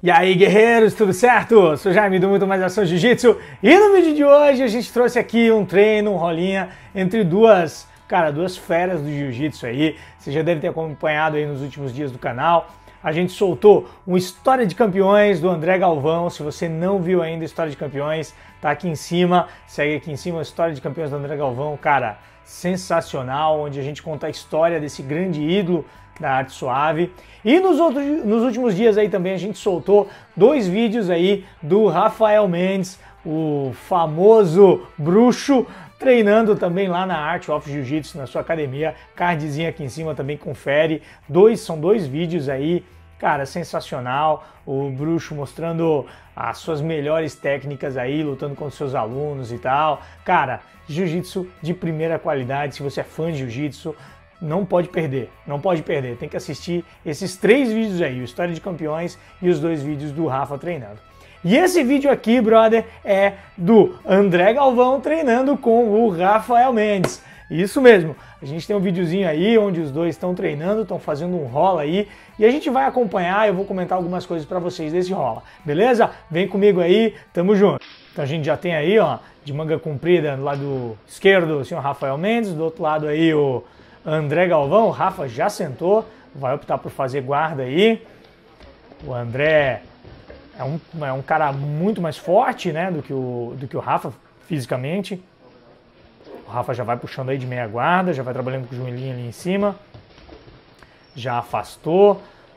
E aí, guerreiros, tudo certo? Sou Jaime do Muito Mais Ação Jiu-Jitsu e no vídeo de hoje a gente trouxe aqui um treino, um rolinha entre duas feras do Jiu-Jitsu aí. Você já deve ter acompanhado aí nos últimos dias do canal. A gente soltou uma História de Campeões do André Galvão. Se você não viu ainda a História de Campeões, tá aqui em cima. Segue aqui em cima a História de Campeões do André Galvão. Cara, sensacional, onde a gente conta a história desse grande ídolo da arte suave. E nos últimos dias aí também a gente soltou dois vídeos aí do Rafael Mendes, o famoso bruxo, treinando também lá na Art of Jiu-Jitsu, na sua academia. Cardzinho aqui em cima também, confere. São dois vídeos aí, cara, sensacional. O bruxo mostrando as suas melhores técnicas aí, lutando com os seus alunos e tal. Cara, Jiu-Jitsu de primeira qualidade. Se você é fã de Jiu-Jitsu, não pode perder, tem que assistir esses três vídeos aí, o História de Campeões e os dois vídeos do Rafa treinando. E esse vídeo aqui, brother, é do André Galvão treinando com o Rafael Mendes. Isso mesmo, a gente tem um videozinho aí onde os dois estão treinando, estão fazendo um rola aí, e a gente vai acompanhar, eu vou comentar algumas coisas para vocês desse rola, beleza? Vem comigo aí, tamo junto. Então a gente já tem aí, ó, de manga comprida do lado esquerdo o senhor Rafael Mendes, do outro lado aí o André Galvão. O Rafa já sentou, vai optar por fazer guarda aí. O André é um cara muito mais forte, né, do que o Rafa fisicamente. O Rafa já vai puxando aí de meia guarda, já vai trabalhando com o joelhinho ali em cima. Já afastou.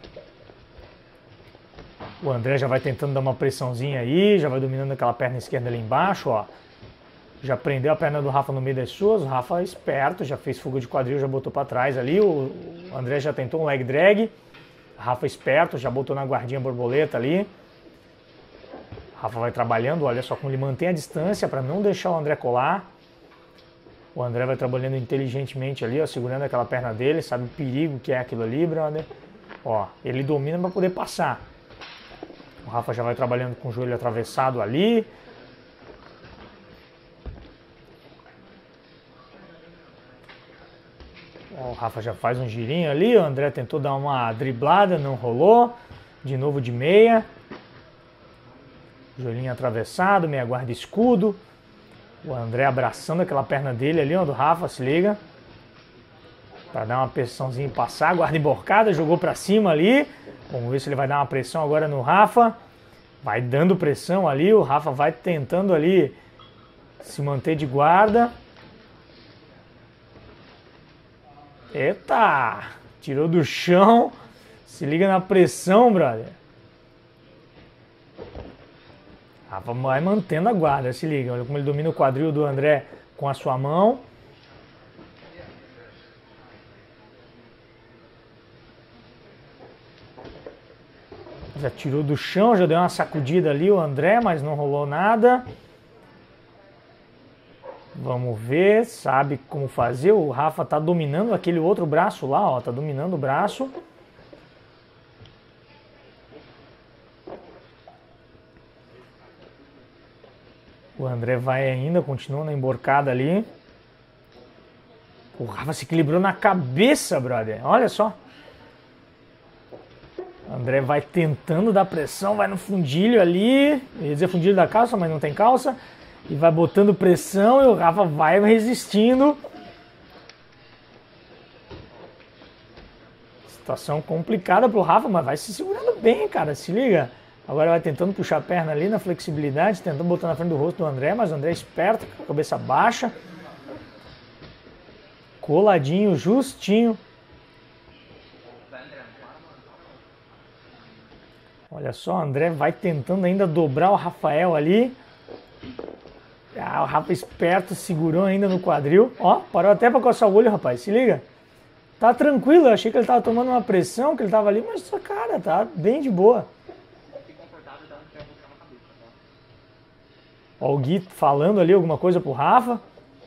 O André já vai tentando dar uma pressãozinha aí, já vai dominando aquela perna esquerda ali embaixo, ó. Já prendeu a perna do Rafa no meio das suas, o Rafa é esperto, já fez fuga de quadril, já botou para trás ali, o André já tentou um leg drag, o Rafa é esperto, já botou na guardinha borboleta ali. O Rafa vai trabalhando, olha só como ele mantém a distância para não deixar o André colar. O André vai trabalhando inteligentemente ali, ó, segurando aquela perna dele, sabe o perigo que é aquilo ali, brother. Ó, ele domina para poder passar. O Rafa já vai trabalhando com o joelho atravessado ali. O Rafa já faz um girinho ali, o André tentou dar uma driblada, não rolou. De novo de meia. Joelhinho atravessado, meia guarda escudo. O André abraçando aquela perna dele ali, ó, do Rafa, se liga. Para dar uma pressãozinha e passar, guarda emborcada, jogou para cima ali. Vamos ver se ele vai dar uma pressão agora no Rafa. Vai dando pressão ali, o Rafa vai tentando ali se manter de guarda. Eita! Tirou do chão. Se liga na pressão, brother. Rafa vai mantendo a guarda, se liga. Olha como ele domina o quadril do André com a sua mão. Já tirou do chão, já deu uma sacudida ali o André, mas não rolou nada. Vamos ver, sabe como fazer. O Rafa tá dominando aquele outro braço lá, ó, tá dominando o braço. O André vai ainda, continua na emborcada ali. O Rafa se equilibrou na cabeça, brother. Olha só. O André vai tentando dar pressão, vai no fundilho ali. Eu ia dizer fundilho da calça, mas não tem calça. E vai botando pressão e o Rafa vai resistindo. Situação complicada pro Rafa, mas vai se segurando bem, cara. Se liga. Agora vai tentando puxar a perna ali na flexibilidade, tentando botar na frente do rosto do André, mas o André é esperto, com a cabeça baixa. Coladinho, justinho. Olha só, o André vai tentando ainda dobrar o Rafael ali. Ah, o Rafa esperto, segurou ainda no quadril. Ó, parou até pra coçar o olho, rapaz, se liga. Tá tranquilo, eu achei que ele tava tomando uma pressão, que ele tava ali, mas, cara, tá bem de boa. Ó, o Gui falando ali alguma coisa pro Rafa.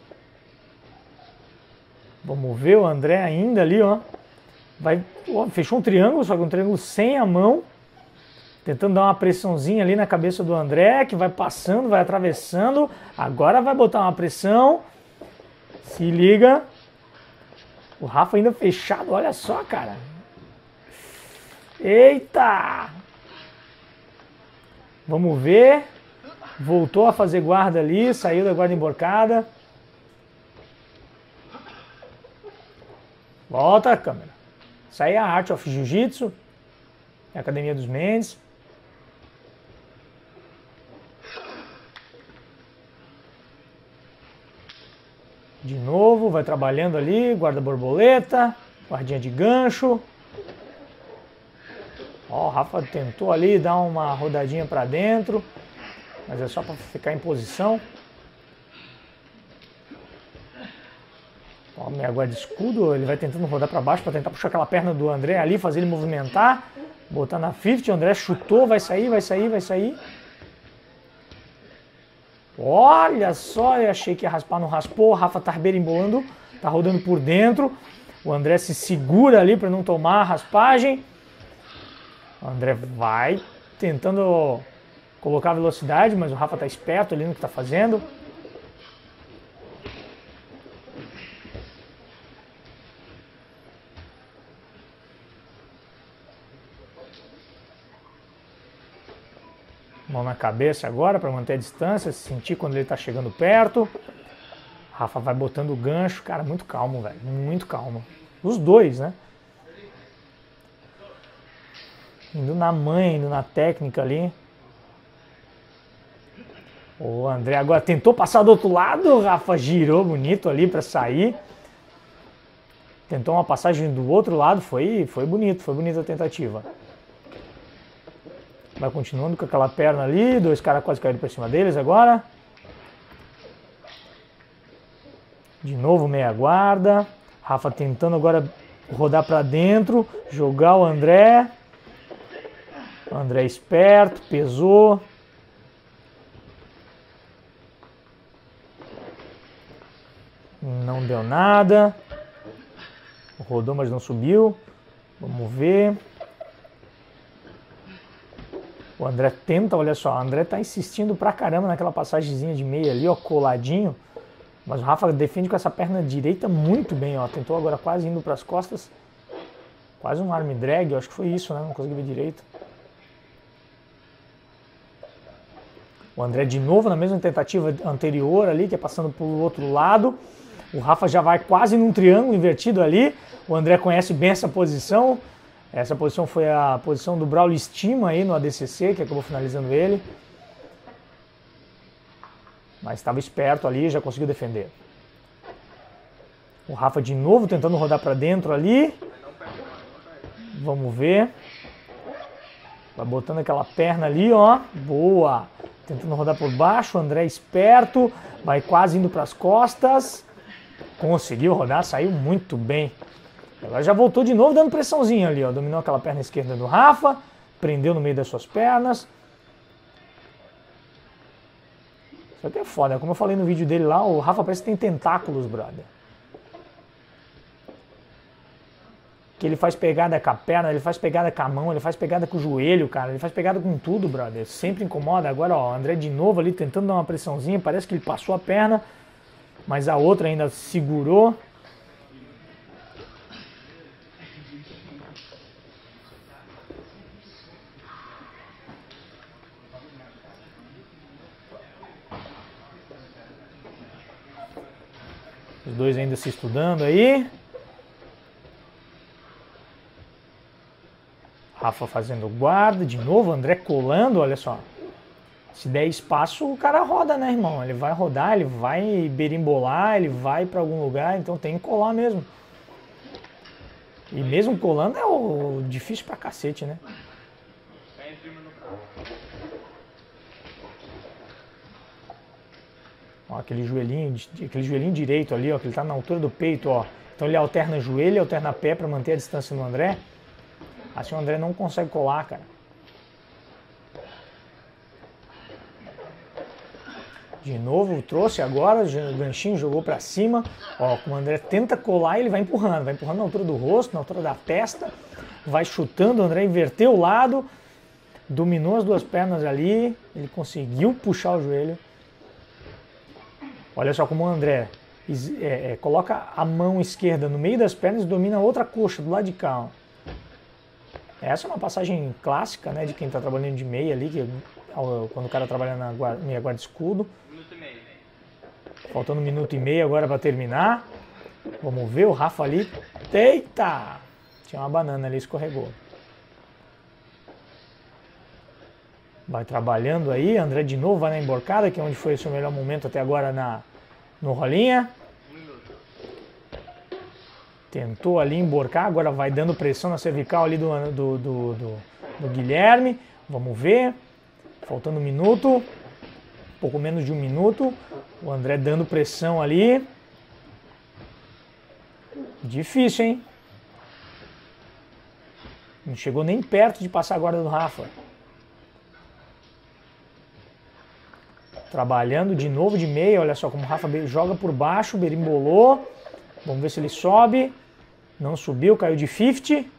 Vamos ver o André ainda ali, ó. Ó, fechou um triângulo, só que um triângulo sem a mão. Tentando dar uma pressãozinha ali na cabeça do André, que vai passando, vai atravessando. Agora vai botar uma pressão. Se liga. O Rafa ainda fechado, olha só, cara. Eita! Vamos ver. Voltou a fazer guarda ali, saiu da guarda emborcada. Volta a câmera. Isso aí é a Art of Jiu-Jitsu, a Academia dos Mendes. De novo, vai trabalhando ali, guarda borboleta, guardinha de gancho. Ó, o Rafa tentou ali dar uma rodadinha para dentro, mas é só para ficar em posição. Ó, meia guarda de escudo, ele vai tentando rodar para baixo para tentar puxar aquela perna do André ali, fazer ele movimentar, botar na 50, o André chutou, vai sair, vai sair, vai sair. Olha só, eu achei que ia raspar, não raspou, o Rafa tá berimbolando, tá rodando por dentro, o André se segura ali para não tomar a raspagem. O André vai tentando colocar velocidade, mas o Rafa tá esperto ali no que tá fazendo. Mão na cabeça agora para manter a distância, sentir quando ele está chegando perto. Rafa vai botando o gancho, cara, muito calmo, velho, muito calmo. Os dois, né? Indo na manha, indo na técnica ali. O André agora tentou passar do outro lado, o Rafa girou bonito ali para sair. Tentou uma passagem do outro lado, foi bonita a tentativa. Vai continuando com aquela perna ali, dois caras quase caíram por cima deles agora. De novo meia guarda. Rafa tentando agora rodar para dentro, jogar o André. O André esperto, pesou. Não deu nada. Rodou, mas não subiu. Vamos ver. O André tenta, olha só, o André tá insistindo pra caramba naquela passagemzinha de meia ali, ó, coladinho. Mas o Rafa defende com essa perna direita muito bem, ó. Tentou agora quase indo pras costas. Quase um arm drag, eu acho que foi isso, né? Não consegui ver direito. O André de novo na mesma tentativa anterior ali, que é passando pro outro lado. O Rafa já vai quase num triângulo invertido ali. O André conhece bem essa posição. Essa posição foi a posição do Braulio Estima aí no ADCC, que acabou finalizando ele. Mas estava esperto ali, já conseguiu defender. O Rafa de novo tentando rodar para dentro ali. Vamos ver. Vai botando aquela perna ali, ó. Boa. Tentando rodar por baixo. O André esperto. Vai quase indo para as costas. Conseguiu rodar, saiu muito bem. Agora já voltou de novo dando pressãozinha ali, ó. Dominou aquela perna esquerda do Rafa. Prendeu no meio das suas pernas. Isso aqui é foda. Como eu falei no vídeo dele lá, o Rafa parece que tem tentáculos, brother. Que ele faz pegada com a perna, ele faz pegada com a mão, ele faz pegada com o joelho, cara. Ele faz pegada com tudo, brother. Sempre incomoda. Agora, ó, o André de novo ali tentando dar uma pressãozinha. Parece que ele passou a perna, mas a outra ainda segurou. Os dois ainda se estudando aí. Rafa fazendo guarda, de novo, André colando, olha só. Se der espaço, o cara roda, né, irmão? Ele vai rodar, ele vai berimbolar, ele vai pra algum lugar, então tem que colar mesmo. E mesmo colando é difícil pra cacete, né? Ó, aquele joelhinho direito ali, ó, que ele tá na altura do peito, ó. Então ele alterna joelho, alterna pé para manter a distância do André. Assim o André não consegue colar, cara. De novo, trouxe agora, o ganchinho jogou para cima. Ó, o André tenta colar, ele vai empurrando na altura do rosto, na altura da testa. Vai chutando, o André inverteu o lado, dominou as duas pernas ali, ele conseguiu puxar o joelho. Olha só como o André coloca a mão esquerda no meio das pernas e domina a outra coxa do lado de cá. Ó. Essa é uma passagem clássica, né, de quem está trabalhando de meia ali, que quando o cara trabalha na meia guarda escudo. Faltando 1 minuto e meio agora para terminar. Vamos ver o Rafa ali. Eita! Tinha uma banana ali, escorregou. Vai trabalhando aí. André de novo vai na emborcada, que é onde foi o seu melhor momento até agora no rolinha. Tentou ali emborcar, agora vai dando pressão na cervical ali do Guilherme. Vamos ver. Faltando 1 minuto. Pouco menos de 1 minuto. O André dando pressão ali. Difícil, hein? Não chegou nem perto de passar a guarda do Rafa. Trabalhando de novo de meia. Olha só como o Rafa joga por baixo. Berimbolou. Vamos ver se ele sobe. Não subiu, caiu de 50.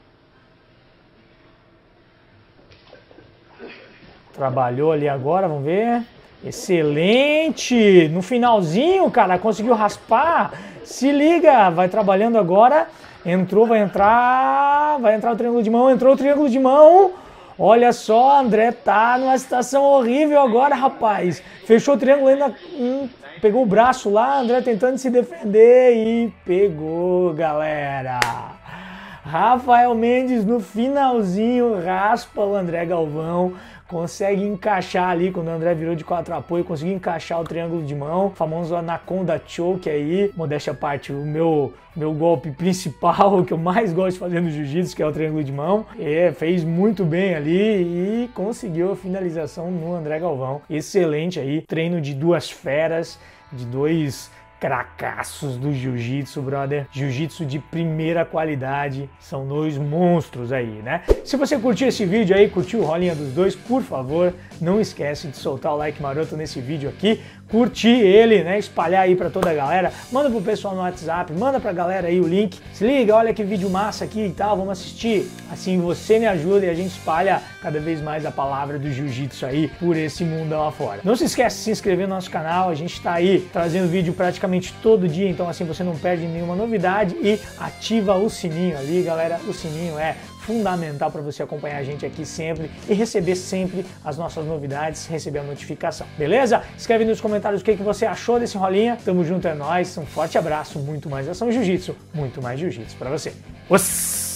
Trabalhou ali agora, vamos ver. Excelente! No finalzinho, cara, conseguiu raspar. Se liga, vai trabalhando agora. Entrou, vai entrar o triângulo de mão. Entrou o triângulo de mão. Olha só, André tá numa situação horrível agora, rapaz. Fechou o triângulo ainda. Pegou o braço lá, André tentando se defender e pegou, galera. Rafael Mendes no finalzinho raspa o André Galvão. Consegue encaixar ali, quando o André virou de 4 apoio, conseguiu encaixar o triângulo de mão, o famoso Anaconda Choke aí. Modéstia à parte, o meu golpe principal, o que eu mais gosto de fazer no jiu-jitsu, que é o triângulo de mão. Fez muito bem ali e conseguiu a finalização no André Galvão. Excelente aí, treino de 2 feras, de 2 cracassos do jiu-jitsu, brother. Jiu-jitsu de primeira qualidade. São 2 monstros aí, né? Se você curtiu esse vídeo aí, curtiu o rolinha dos dois, por favor, não esquece de soltar o like maroto nesse vídeo aqui. Curtir ele, né? Espalhar aí pra toda a galera. Manda pro pessoal no WhatsApp, manda pra galera aí o link. Se liga, olha que vídeo massa aqui e tal, vamos assistir. Assim você me ajuda e a gente espalha cada vez mais a palavra do jiu-jitsu aí por esse mundão lá fora. Não se esquece de se inscrever no nosso canal, a gente tá aí trazendo vídeo praticamente todo dia, então assim você não perde nenhuma novidade e ativa o sininho ali, galera. O sininho é fundamental para você acompanhar a gente aqui sempre e receber sempre as nossas novidades, receber a notificação, beleza? Escreve nos comentários o que você achou desse rolinha. Tamo junto, é nóis, um forte abraço, muito mais ação jiu-jitsu, muito mais jiu-jitsu para você. Uss!